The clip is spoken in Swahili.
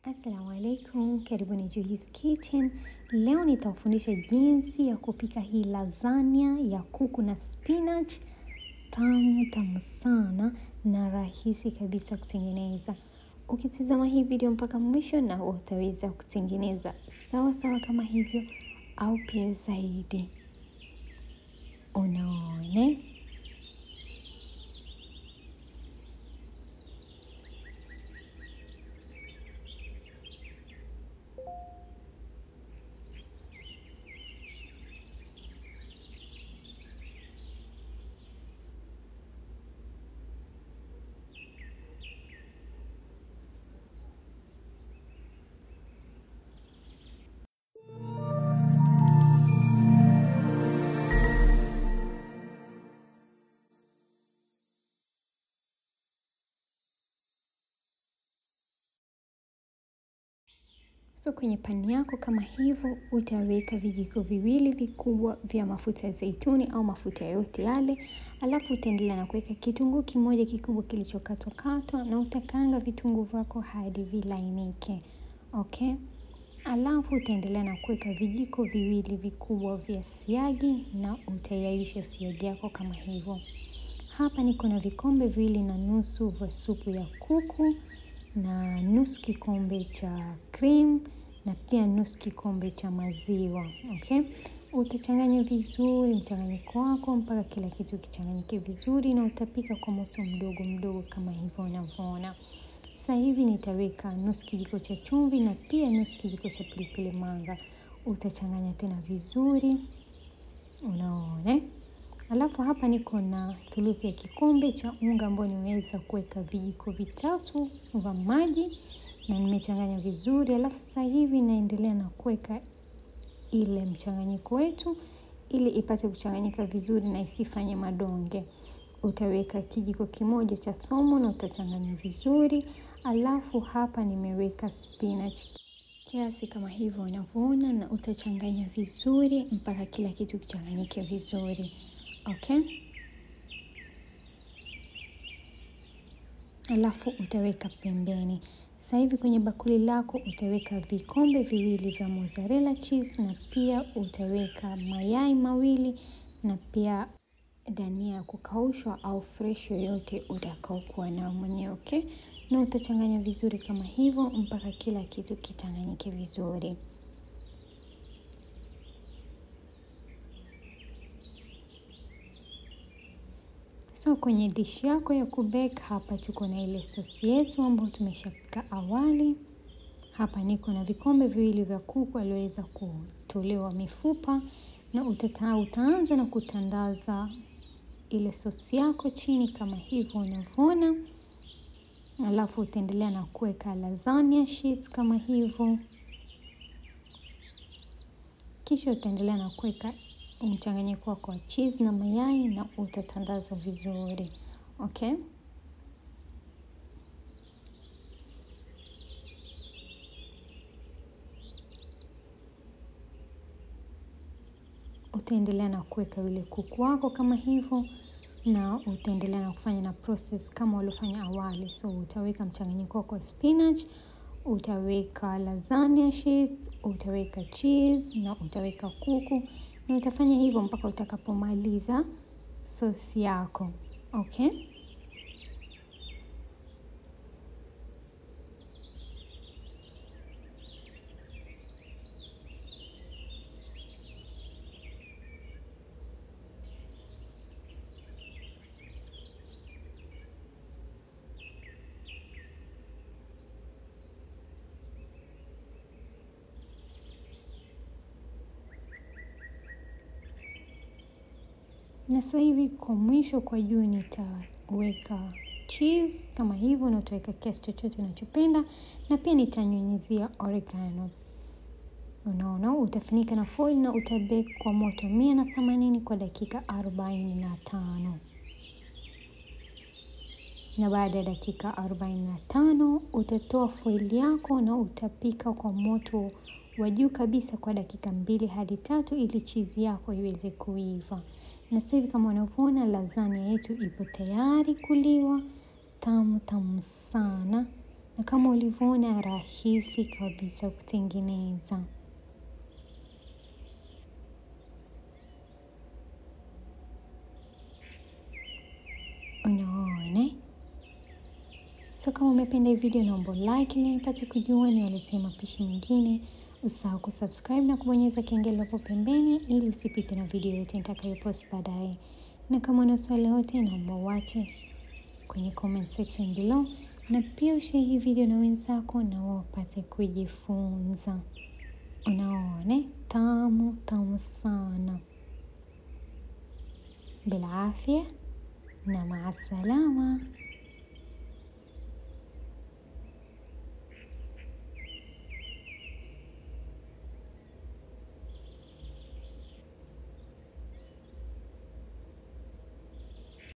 Assalamu alaikum, karibuni Juhis Kitchen. Leo nitawafundisha jinsi ya kupika hii lasagna ya kuku na spinach. Tamu sana na rahisi kabisa kutengeneza. Ukitizama hii video mpaka mwisho na utaweza kutengeneza sawa kama hivyo au pia zaidi. Unaona? So kwenye pani yako kama hivyo utaweka vijiko viwili vikubwa vya mafuta ya zaituni au mafuta yote yale. Alafu utaendelea na kuweka kitunguu kimoja kikubwa kilichokatwa na utakanga vitunguu vyako hadi vilainike. Okay? Alafu utaendelea na kuweka vijiko viwili vikubwa vya siagi na utayayusha siagi yako kama hivyo. Hapa niko na vikombe 2.5 vya supu ya kuku na nusu kikombe cha cream na pia nusu kikombe cha maziwa. Okay? Utachanganya vizuri mchanganyiko wako mpaka kila kitu kichanganyike vizuri na utapika kwa moto mdogo kama hivyo unavyoona. Sasa hivi nitaweka nusu kijiko cha chumvi na pia nusu kijiko cha pilipili manga. Utachanganya tena vizuri. Unaona? Alafu hapa niko na thuluthi ya kikombe cha unga ambao nimeweza kuweka vijiko 3 vya maji na nimechanganya vizuri. Alafu sasa hivi naendelea na kuweka ile mchanganyiko wetu ili ipate kuchanganyika vizuri na isifanye madonge. Utaweka kijiko kimoja cha thomo na utachanganya vizuri. Alafu hapa nimeweka spinach kiasi kama hivyo unavyoona na utachanganya vizuri mpaka kila kitu kichanganyike vizuri. Okay? Alafu utaweka pembeni. Sasa hivi kwenye bakuli lako utaweka vikombe 2 vya mozzarella cheese na pia utaweka mayai 2 na pia dania ya kukaushwa au fresh yoyote utakaokuwa nayo mwenyewe. Okay? Na utachanganya vizuri kama hivyo mpaka kila kitu kichanganyike vizuri. So kwenye dish yako ya kubake hapa tuko na ile sosi yetu ambayo tumeshapika awali. Hapa niko na vikombe 2 vya kuku alioweza kutolewa mifupa na utaanza na kutandaza ile sosi yako chini kama hivyo unavyoona. Alafu utaendelea na kuweka lasagna sheets kama hivyo. Kisha utaendelea na kuweka mchanganyiko wako wa cheese na mayai na utatandaza vizuri. Okay? Utaendelea na kuweka yule kuku wako kama hivyo na utaendelea na kufanya na process kama uliofanya awali. So utaweka mchanganyiko wako wa spinach, utaweka lasagna sheets, utaweka cheese na utaweka kuku na utafanya hivyo mpaka utakapomaliza sosi yako. Okay? Na sasa hivi kwa mwisho kwa juu nitaweka cheese kama hivyo na utaweka kiasi chochote unachopenda na pia nitanyunyizia oregano. Unaona, utafunika na foil na utabake kwa moto 180 kwa dakika 45. Na baada ya dakika 45 utatoa foil yako na utapika kwa moto wa juu kabisa kwa dakika 2 hadi 3 ili cheese yako iweze kuiva. Na sasa hivi kama unavyoona lasagna yetu ipo tayari kuliwa. Tamu sana na kama ulivyoona rahisi kabisa kutengeneza. Unaona? So kama umependa hii video naomba like ili nipate kujua niwaletee mapishi mengine. Usisahau kusubscribe na kubonyeza kengele hapo pembeni ili usipitwe na video yote nitakayopost baadaye. Na kama una swali lolote naomba uache kwenye comment section below, na pia ushare hii video na wenzako na wao wapate kujifunza. Unaona? Tamu sana. Bila afya na maasalama.